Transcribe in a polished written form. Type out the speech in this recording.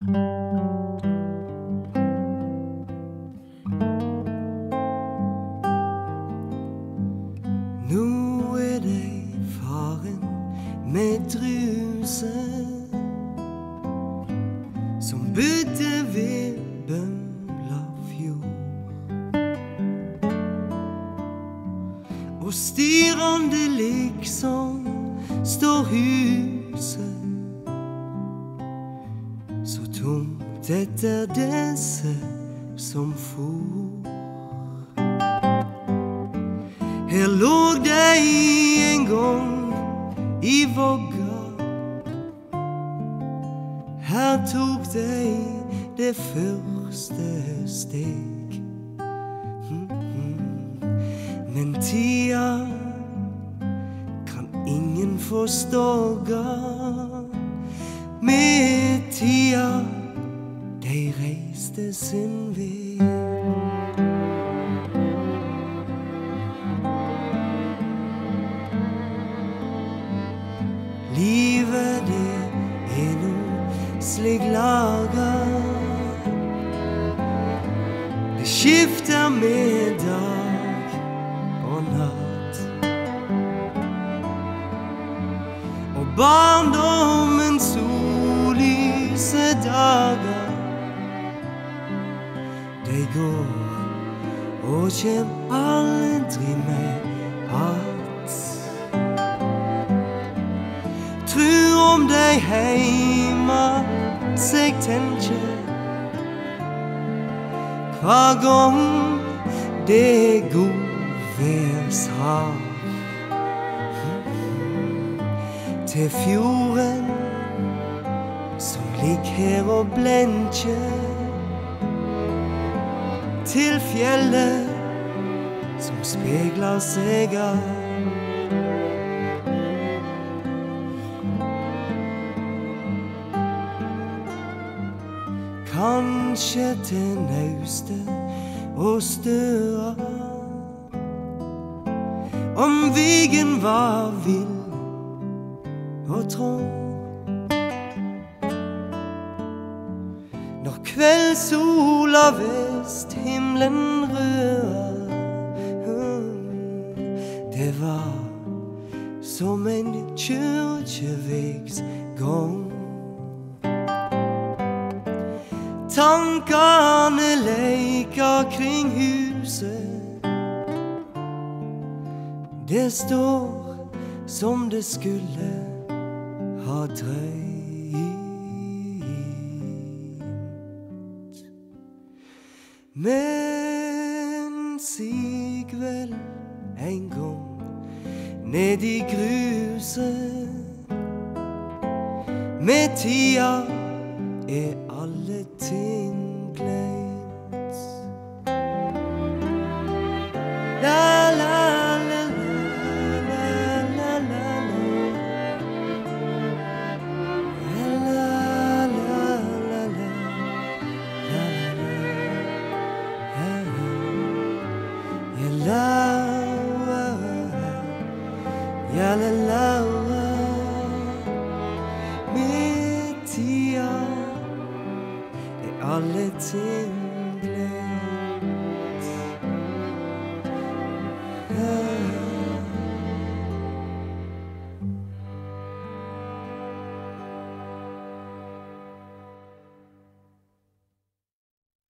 Nå det faren med druse som bodde ved Bømlafjord, og styrende liksom står huset så tomt etter disse som for. Her lå de en gang i vogga, her tok de det første steg. Men tida kan ingen forståga, med tida de reiste sin vei. Livet det no slik laga, det skifter med dag og natt, og barndommens sollyse dager, de går og kjem aldri mer att. Tru om de heima seg tenker hver gang det godværs hav til fjorden som ligger her og blenker, til fjellet som spegler seg av. Kanskje til Nauste og Støa, om vigen var vill og trong. Når kveldssola vest himmelen røda, det var som en kyrkjevegs gang. Tankene leker kring huset, det står som det skulle ha drøyt. Men sig vel en gang ned i gruset, med tida alle ting glemt. La la la la la la la la la la la la la la med tida alle ting